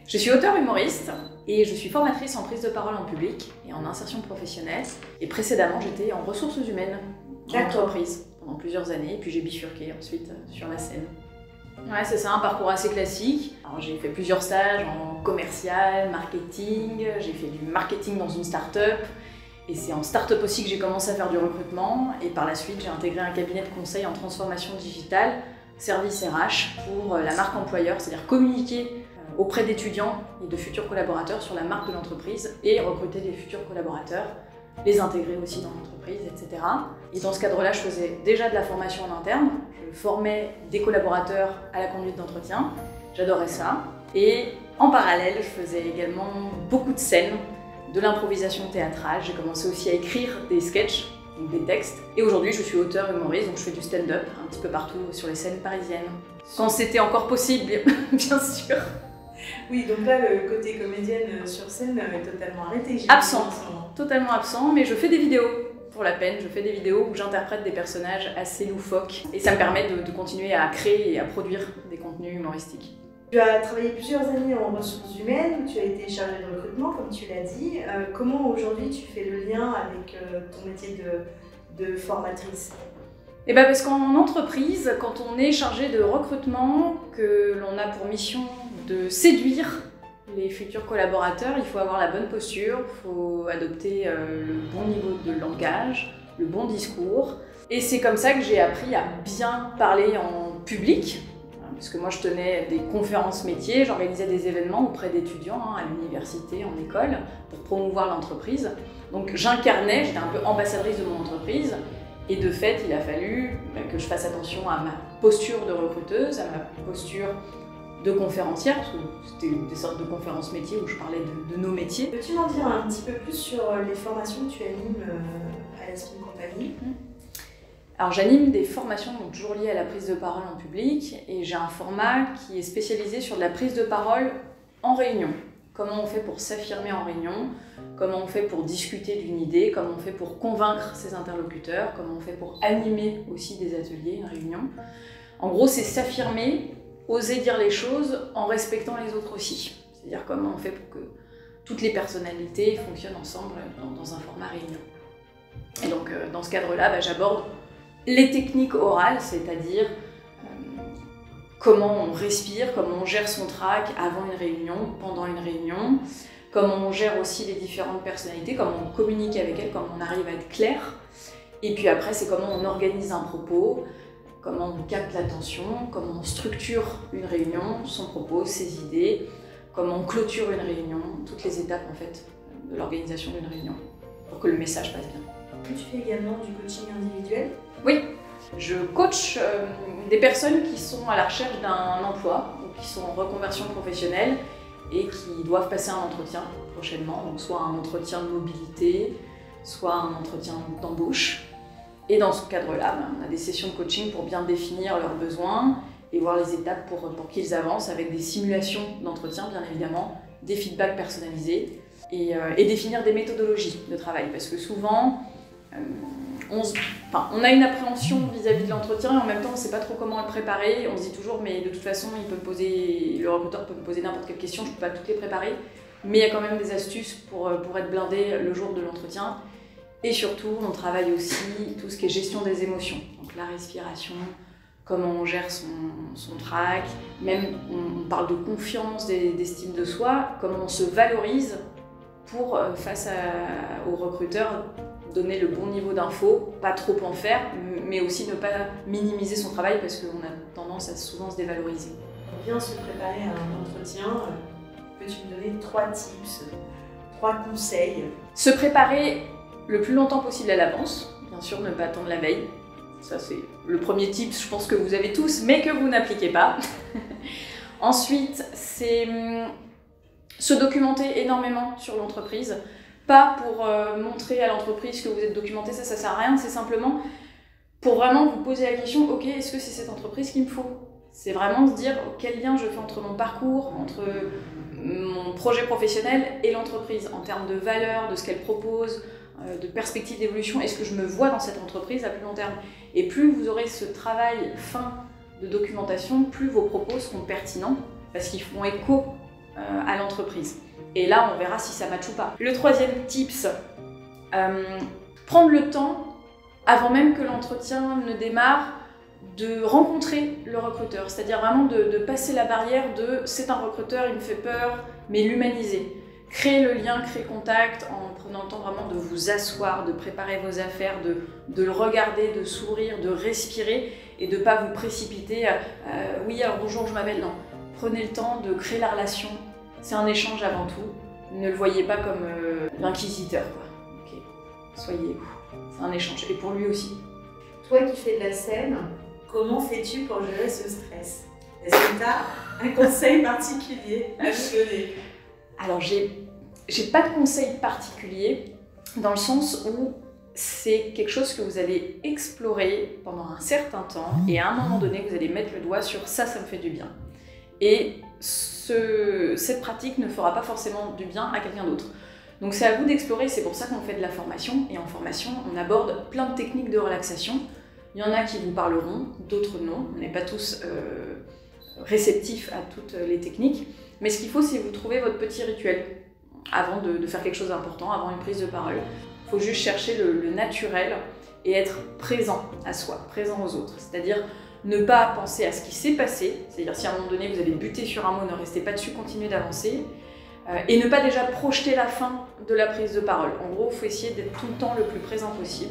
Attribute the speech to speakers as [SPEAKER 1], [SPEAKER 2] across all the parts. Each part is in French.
[SPEAKER 1] Je suis auteure humoriste et je suis formatrice en prise de parole en public et en insertion professionnelle. Et précédemment, j'étais en ressources humaines en entreprise pendant plusieurs années, et puis j'ai bifurqué ensuite sur la scène. Ouais, c'est ça, un parcours assez classique. Alors j'ai fait plusieurs stages en commercial, marketing, j'ai fait du marketing dans une start-up. Et c'est en start-up aussi que j'ai commencé à faire du recrutement. Et par la suite, j'ai intégré un cabinet de conseil en transformation digitale, service RH, pour la marque employeur, c'est-à-dire communiquer auprès d'étudiants et de futurs collaborateurs sur la marque de l'entreprise et recruter des futurs collaborateurs, les intégrer aussi dans l'entreprise, etc. Et dans ce cadre-là, je faisais déjà de la formation en interne. Je formais des collaborateurs à la conduite d'entretien. J'adorais ça. Et en parallèle, je faisais également beaucoup de scènes, de l'improvisation théâtrale. J'ai commencé aussi à écrire des sketchs, donc des textes. Et aujourd'hui, je suis auteure humoriste, donc je fais du stand-up un petit peu partout sur les scènes parisiennes. Quand c'était encore possible, bien sûr.
[SPEAKER 2] Oui, donc là, le côté comédienne sur scène est totalement arrêté.
[SPEAKER 1] Absent, totalement absent, mais je fais des vidéos. Pour la peine, je fais des vidéos où j'interprète des personnages assez loufoques. Et ça me permet de continuer à créer et à produire des contenus humoristiques.
[SPEAKER 2] Tu as travaillé plusieurs années en ressources humaines, tu as été chargée de recrutement, comme tu l'as dit. Comment aujourd'hui tu fais le lien avec ton métier de formatrice ?
[SPEAKER 1] Et bien parce qu'en entreprise, quand on est chargé de recrutement, que l'on a pour mission de séduire les futurs collaborateurs, il faut avoir la bonne posture, il faut adopter le bon niveau de langage, le bon discours. Et c'est comme ça que j'ai appris à bien parler en public, parce que moi je tenais des conférences métiers, j'organisais des événements auprès d'étudiants à l'université, en école, pour promouvoir l'entreprise. Donc j'incarnais, j'étais un peu ambassadrice de mon entreprise. Et de fait, il a fallu que je fasse attention à ma posture de recruteuse, à ma posture de conférencière, parce que c'était des sortes de conférences métiers où je parlais de nos métiers.
[SPEAKER 2] Peux-tu m'en dire un petit peu plus sur les formations que tu animes à la Spin Company ?
[SPEAKER 1] Alors j'anime des formations donc, toujours liées à la prise de parole en public, et j'ai un format qui est spécialisé sur de la prise de parole en réunion. Comment on fait pour s'affirmer en réunion, comment on fait pour discuter d'une idée, comment on fait pour convaincre ses interlocuteurs, comment on fait pour animer aussi des ateliers, une réunion. En gros, c'est s'affirmer, oser dire les choses en respectant les autres aussi. C'est-à-dire comment on fait pour que toutes les personnalités fonctionnent ensemble dans un format réunion. Et donc, dans ce cadre-là, j'aborde les techniques orales, c'est-à-dire comment on respire, comment on gère son trac avant une réunion, pendant une réunion, comment on gère aussi les différentes personnalités, comment on communique avec elles, comment on arrive à être clair. Et puis après, c'est comment on organise un propos, comment on capte l'attention, comment on structure une réunion, son propos, ses idées, comment on clôture une réunion, toutes les étapes en fait de l'organisation d'une réunion pour que le message passe bien.
[SPEAKER 2] Tu fais également du coaching individuel ?
[SPEAKER 1] Oui. Je coach des personnes qui sont à la recherche d'un emploi ou qui sont en reconversion professionnelle et qui doivent passer un entretien prochainement, donc soit un entretien de mobilité, soit un entretien d'embauche. Et dans ce cadre-là, on a des sessions de coaching pour bien définir leurs besoins et voir les étapes pour qu'ils avancent avec des simulations d'entretien, bien évidemment, des feedbacks personnalisés et définir des méthodologies de travail. Parce que souvent, on a une appréhension vis-à-vis de l'entretien et en même temps on ne sait pas trop comment le préparer. On se dit toujours mais de toute façon le recruteur peut me poser n'importe quelle question, je ne peux pas toutes les préparer. Mais il y a quand même des astuces pour être blindé le jour de l'entretien. Et surtout on travaille aussi tout ce qui est gestion des émotions. Donc la respiration, comment on gère son trac, même on parle de confiance, d'estime de soi, comment on se valorise pour face aux recruteurs donner le bon niveau d'info, pas trop en faire, mais aussi ne pas minimiser son travail parce qu'on a tendance à souvent se dévaloriser.
[SPEAKER 2] Pour bien se préparer à un entretien, peux-tu me donner 3 tips, 3 conseils ?
[SPEAKER 1] Se préparer le plus longtemps possible à l'avance, bien sûr ne pas attendre la veille. Ça c'est le premier tip, je pense que vous avez tous, mais que vous n'appliquez pas. Ensuite, c'est se documenter énormément sur l'entreprise. Pas pour montrer à l'entreprise que vous êtes documenté, ça sert à rien, c'est simplement pour vraiment vous poser la question, ok, est-ce que c'est cette entreprise qu'il me faut ? C'est vraiment se dire quel lien je fais entre mon parcours, entre mon projet professionnel et l'entreprise, en termes de valeur, de ce qu'elle propose, de perspective d'évolution, est-ce que je me vois dans cette entreprise à plus long terme ? Et plus vous aurez ce travail fin de documentation, plus vos propos seront pertinents, parce qu'ils font écho à l'entreprise. Et là, on verra si ça matche ou pas. Le troisième tips, prendre le temps, avant même que l'entretien ne démarre, de rencontrer le recruteur. C'est-à-dire vraiment de passer la barrière de « c'est un recruteur, il me fait peur », mais l'humaniser. Créer le lien, créer contact en prenant le temps vraiment de vous asseoir, de préparer vos affaires, de le regarder, de sourire, de respirer et de ne pas vous précipiter « oui, alors bonjour, je m'appelle ». Non, prenez le temps de créer la relation. C'est un échange avant tout. Ne le voyez pas comme l'inquisiteur, quoi. Okay. Soyez vous. C'est un échange. Et pour lui aussi.
[SPEAKER 2] Toi qui fais de la scène, comment fais-tu pour gérer ce stress? Est-ce que tu as un conseil particulier à nous donner?
[SPEAKER 1] Alors, j'ai pas de conseil particulier dans le sens où c'est quelque chose que vous allez explorer pendant un certain temps et à un moment donné, vous allez mettre le doigt sur ça, ça me fait du bien. Et cette pratique ne fera pas forcément du bien à quelqu'un d'autre. Donc c'est à vous d'explorer, c'est pour ça qu'on fait de la formation. Et en formation, on aborde plein de techniques de relaxation. Il y en a qui vous parleront, d'autres non. On n'est pas tous réceptifs à toutes les techniques. Mais ce qu'il faut, c'est vous trouver votre petit rituel avant de faire quelque chose d'important, avant une prise de parole. Il faut juste chercher le naturel et être présent à soi, présent aux autres. C'est-à-dire ne pas penser à ce qui s'est passé, c'est-à-dire si à un moment donné vous avez buté sur un mot, ne restez pas dessus, continuez d'avancer. Et ne pas déjà projeter la fin de la prise de parole. En gros, il faut essayer d'être tout le temps le plus présent possible.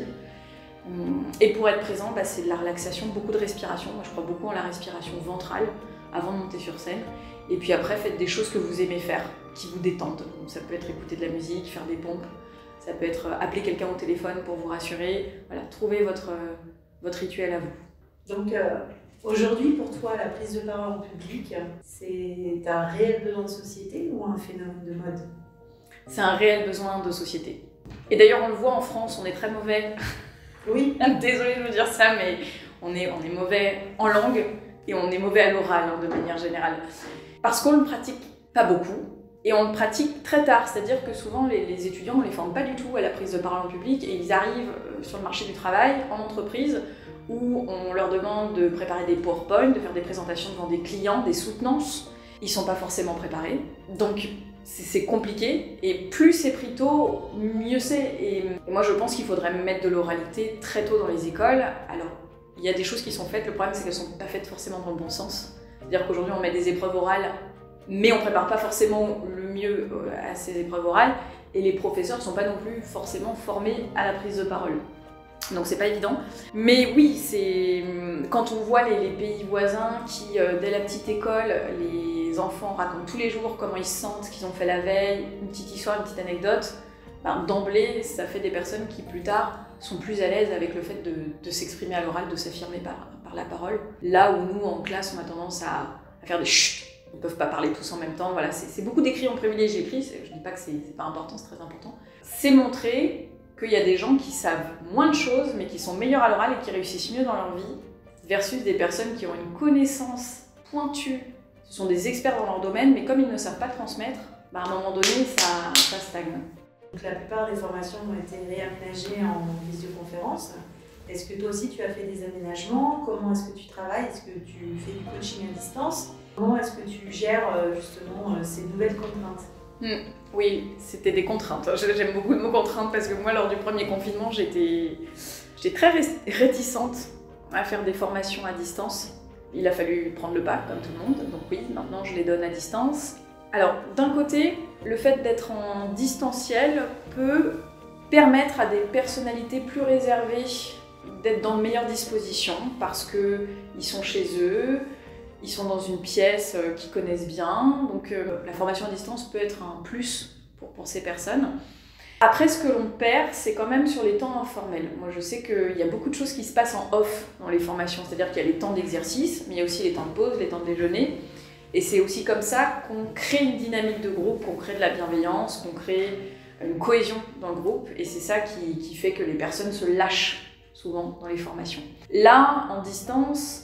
[SPEAKER 1] Et pour être présent, c'est de la relaxation, beaucoup de respiration. Moi, je crois beaucoup en la respiration ventrale avant de monter sur scène. Et puis après, faites des choses que vous aimez faire, qui vous détendent. Donc, ça peut être écouter de la musique, faire des pompes. Ça peut être appeler quelqu'un au téléphone pour vous rassurer. Voilà, trouvez votre rituel à vous.
[SPEAKER 2] Donc, aujourd'hui, pour toi, la prise de parole en public, c'est un réel besoin de société ou un phénomène de mode?
[SPEAKER 1] C'est un réel besoin de société. Et d'ailleurs, on le voit en France, on est très mauvais.
[SPEAKER 2] Oui.
[SPEAKER 1] Désolée de vous dire ça, mais on est mauvais en langue et on est mauvais à l'oral, de manière générale. Parce qu'on ne le pratique pas beaucoup et on le pratique très tard. C'est-à-dire que souvent, les étudiants, on ne les forme pas du tout à la prise de parole en public et ils arrivent sur le marché du travail, en entreprise, où on leur demande de préparer des PowerPoint, de faire des présentations devant des clients, des soutenances. Ils ne sont pas forcément préparés, donc c'est compliqué. Et plus c'est pris tôt, mieux c'est. Et moi, je pense qu'il faudrait mettre de l'oralité très tôt dans les écoles. Alors, il y a des choses qui sont faites, le problème c'est qu'elles ne sont pas faites forcément dans le bon sens. C'est-à-dire qu'aujourd'hui, on met des épreuves orales, mais on ne prépare pas forcément le mieux à ces épreuves orales. Et les professeurs ne sont pas non plus forcément formés à la prise de parole. Donc c'est pas évident. Mais oui, c'est quand on voit les pays voisins qui, dès la petite école, les enfants racontent tous les jours comment ils se sentent, ce qu'ils ont fait la veille, une petite histoire, une petite anecdote, d'emblée, ça fait des personnes qui, plus tard, sont plus à l'aise avec le fait de s'exprimer à l'oral, de s'affirmer par la parole. Là où nous, en classe, on a tendance à faire des chut, ils ne peuvent pas parler tous en même temps. Voilà, c'est beaucoup d'écrits en privilégié écrit, je dis pas que c'est pas important, c'est très important. C'est montrer qu'il y a des gens qui savent moins de choses, mais qui sont meilleurs à l'oral et qui réussissent mieux dans leur vie, versus des personnes qui ont une connaissance pointue. Ce sont des experts dans leur domaine, mais comme ils ne savent pas transmettre, à un moment donné, ça stagne.
[SPEAKER 2] Donc la plupart des formations ont été réaménagées en visioconférence. Est-ce que toi aussi tu as fait des aménagements? Comment est-ce que tu travailles? Est-ce que tu fais du coaching à distance? Comment est-ce que tu gères justement ces nouvelles contraintes?
[SPEAKER 1] Oui, c'était des contraintes. J'aime beaucoup le mot contrainte parce que moi, lors du premier confinement, j'étais très réticente à faire des formations à distance. Il a fallu prendre le pas, comme tout le monde. Donc oui, maintenant, je les donne à distance. Alors, d'un côté, le fait d'être en distanciel peut permettre à des personnalités plus réservées d'être dans de meilleures dispositions parce qu'ils sont chez eux, ils sont dans une pièce qu'ils connaissent bien, donc la formation à distance peut être un plus pour ces personnes. Après, ce que l'on perd, c'est quand même sur les temps informels. Moi, je sais qu'il y a beaucoup de choses qui se passent en off dans les formations, c'est-à-dire qu'il y a les temps d'exercice, mais il y a aussi les temps de pause, les temps de déjeuner. Et c'est aussi comme ça qu'on crée une dynamique de groupe, qu'on crée de la bienveillance, qu'on crée une cohésion dans le groupe. Et c'est ça qui fait que les personnes se lâchent souvent dans les formations. Là, en distance,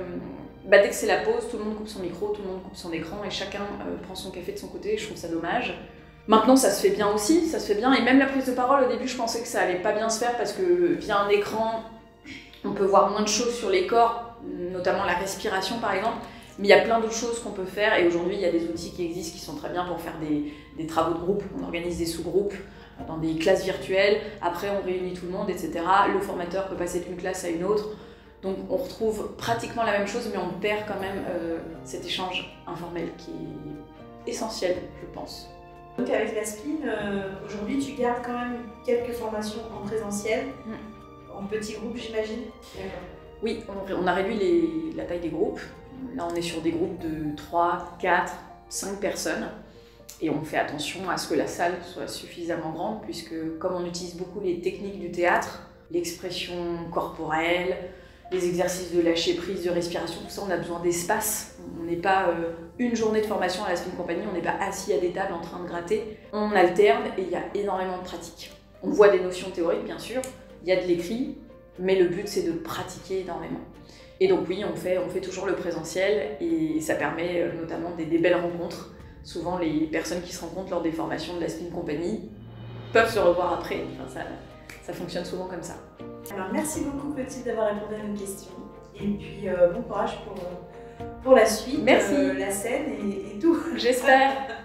[SPEAKER 1] dès que c'est la pause, tout le monde coupe son micro, tout le monde coupe son écran et chacun prend son café de son côté. Je trouve ça dommage. Maintenant, ça se fait bien aussi, ça se fait bien. Et même la prise de parole, au début, je pensais que ça allait pas bien se faire parce que via un écran, on peut voir moins de choses sur les corps, notamment la respiration par exemple. Mais il y a plein d'autres choses qu'on peut faire et aujourd'hui il y a des outils qui existent qui sont très bien pour faire des travaux de groupe. On organise des sous-groupes dans des classes virtuelles, après on réunit tout le monde, etc. Le formateur peut passer d'une classe à une autre. Donc on retrouve pratiquement la même chose, mais on perd quand même cet échange informel qui est essentiel, je pense.
[SPEAKER 2] Donc avec la SPIN, aujourd'hui tu gardes quand même quelques formations en présentiel, en petits groupes j'imagine.
[SPEAKER 1] Oui, on a réduit la taille des groupes. Là on est sur des groupes de 3, 4, 5 personnes. Et on fait attention à ce que la salle soit suffisamment grande, puisque comme on utilise beaucoup les techniques du théâtre, l'expression corporelle, les exercices de lâcher prise, de respiration, tout ça, on a besoin d'espace. On n'est pas une journée de formation à la Spin Company, on n'est pas assis à des tables en train de gratter. On alterne et il y a énormément de pratique. On voit des notions théoriques, bien sûr, il y a de l'écrit, mais le but c'est de pratiquer énormément. Et donc oui, on fait toujours le présentiel et ça permet notamment des belles rencontres. Souvent, les personnes qui se rencontrent lors des formations de la Spin Company peuvent se revoir après. Enfin, ça fonctionne souvent comme ça.
[SPEAKER 2] Alors, merci beaucoup, Clotilde, d'avoir répondu à nos questions. Et puis, bon courage pour la suite,
[SPEAKER 1] merci.
[SPEAKER 2] La scène et tout.
[SPEAKER 1] J'espère.